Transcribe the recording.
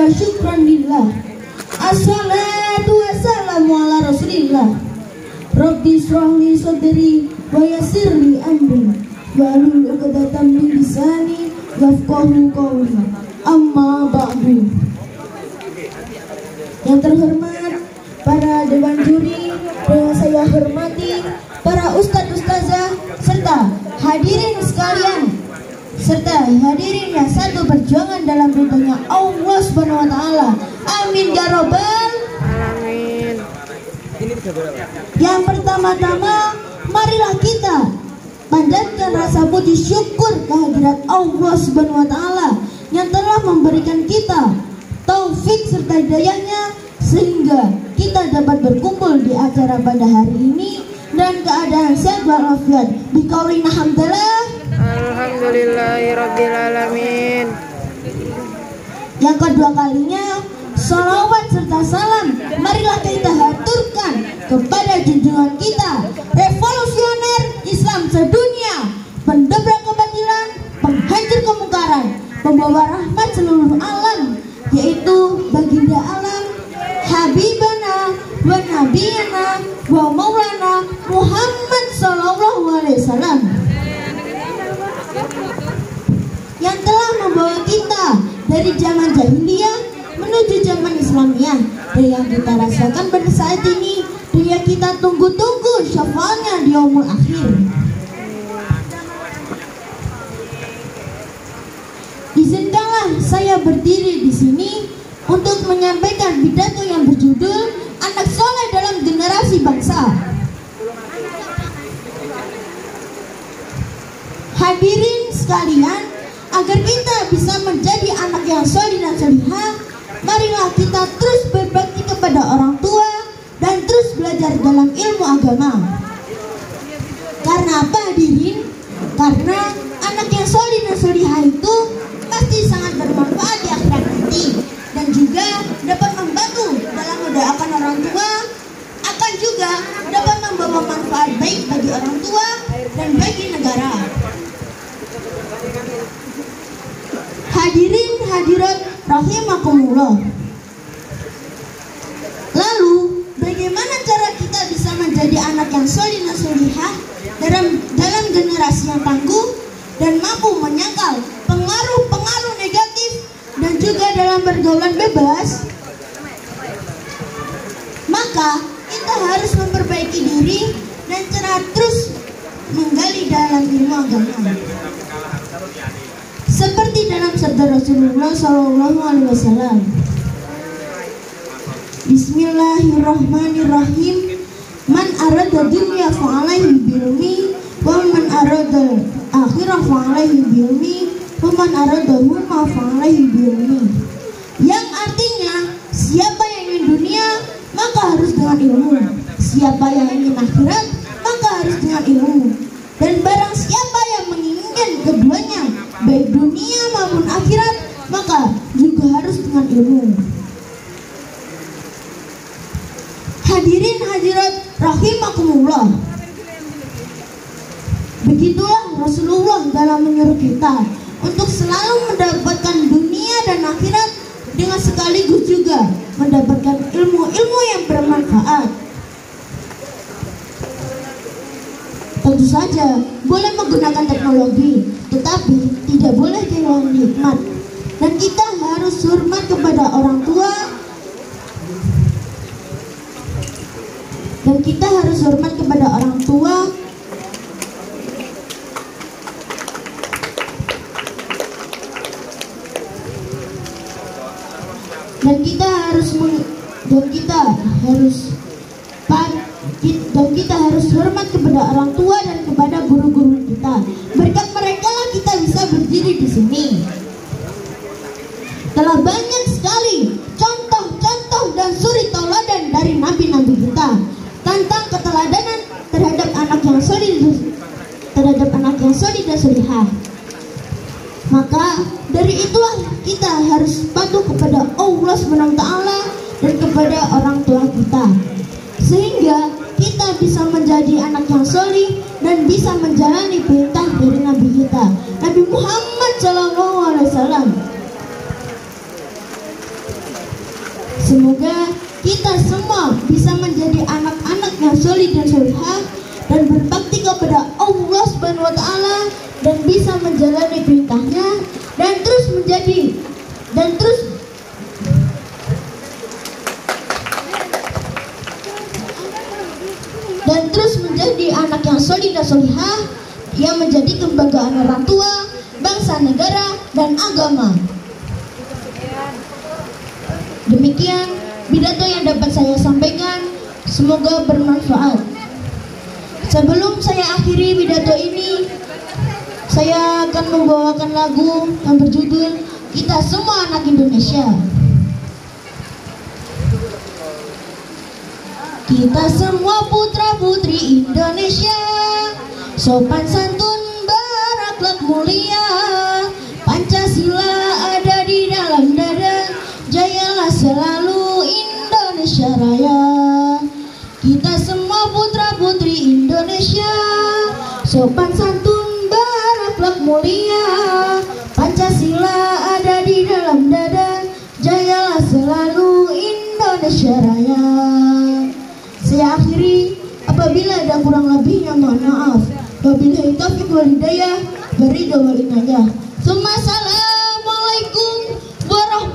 wa syukran lillah. Assalatu wassalamu ala rasulillah. Rabbi shrahli sadri wa yassirli amri wahlul 'uqdatam min lisani yafqahu qawli. Amma ba'du. Yang terhormat para dewan juri, yang saya hormati para ustadz ustazah serta hadirin sekalian, serta hadirin yang satu perjuangan dalam ridhonya Allah Subhanahu wa taala. Amin ya robbal alamin. Yang pertama-tama, marilah kita panjatkan rasa puji syukur kehadirat Allah Subhanahu wa taala yang telah memberikan kita taufik serta hidayahnya sehingga kita dapat berkumpul di acara pada hari ini dan keadaan sehat walafiat. Biqaulina hamdalah alhamdulillahirabbil alamin. Yang kedua kalinya, salawat serta salam marilah kita haturkan kepada junjungan kita, revolusioner Islam sedunia, pendobrak kebatilan, penghancur kemungkaran, pembawa rahmat seluruh alam, yaitu baginda alam, Habibana wa Nabiyana wa Maulana Muhammad sallallahu alaihi wasallam, yang telah membawa kita dari zaman jahiliyah menuju zaman Islamiyah, dan yang kita rasakan pada saat ini, dan yang kita tunggu-tunggu syafaatnya di yaumul akhir. Izinkanlah saya berdiri di sini untuk menyampaikan pidato yang berjudul Anak Soleh dalam Generasi Bangsa. Hadirin sekalian, agar kita bisa menjadi anak yang soleh dan solihah, marilah kita terus berbakti kepada orang tua dan terus belajar dalam ilmu agama. Karena apa hadirin? Karena anak yang soleh dan solihah itu pasti sangat bermanfaat di akhirat nanti, dan juga dapat membantu dalam mendoakan orang tua, akan juga dapat membawa manfaat baik bagi orang tua dan bagi negara. Hadirin hadirat rahimakumullah. Lalu, bagaimana cara kita bisa menjadi anak yang soleh dan solihah dalam generasi yang tangguh dan mampu menyangkal pengaruh-pengaruh negatif dan juga dalam pergaulan bebas? Maka kita harus memperbaiki diri dan cara terus menggali dalam ilmu agama. Seperti dalam sabda Rasulullah SAW, Bismillahirrahmanirrahim. Man arada dunya fa'alaihi bilmi, wa man arada akhirah fa'alaihi bilmi, wa man arada huma fa'alaihi bilmi. Yang artinya, siapa yang ingin dunia maka harus dengan ilmu, siapa yang ingin akhirat maka harus dengan ilmu, dan barang siapa yang menginginkan keduanya baik dunia maupun akhirat maka juga harus dengan ilmu. Hadirin hadirat rahimakumullah. Begitulah Rasulullah dalam menyuruh kita untuk selalu mendapatkan dunia dan akhirat, dengan sekaligus juga mendapatkan ilmu-ilmu yang bermanfaat. Tentu saja boleh menggunakan teknologi, tetapi tidak boleh kehilangan nikmat. Dan kita harus hormat kepada orang tua, dan kita harus hormat kepada orang tua, dan kita harus hormat kepada orang tua dan kepada guru-guru kita. Berkat mereka lah kita bisa berdiri di sini. Telah banyak sekali contoh-contoh dan suri tauladan dari nabi-nabi kita tentang keteladanan terhadap anak yang soleh dan solihah. Maka dari itulah kita harus patuh kepada Allah SWT dan kepada orang tua kita, sehingga kita bisa menjadi anak yang soleh dan bisa menjalani perintah dari Nabi kita, Nabi Muhammad SAW. Semoga kita semua bisa menjadi anak-anak yang solid dan solihah dan berbakti kepada Allah Subhanahu wa Ta'ala dan bisa menjalani perintahnya dan terus menjadi anak yang solid dan solihah yang menjadi kebanggaan orang tua, bangsa, negara, dan agama. Demikian pidato yang dapat saya sampaikan, semoga bermanfaat. Sebelum saya akhiri pidato ini, saya akan membawakan lagu yang berjudul Kita Semua Anak Indonesia. Kita semua putra-putri Indonesia, sopan santun berakhlak mulia, Pancasila ada di dalam dada, jayalah selalu Indonesia Raya. Kita semua putra-putri Indonesia, sopan santun berakhlak mulia, Pancasila ada di dalam dada, jayalah selalu Indonesia Raya. Saya akhiri, apabila ada kurang lebihnya mohon maaf. Wabillahi taufiq wal hidayah, waridho wal inayah. Assalamualaikum warahmatullahi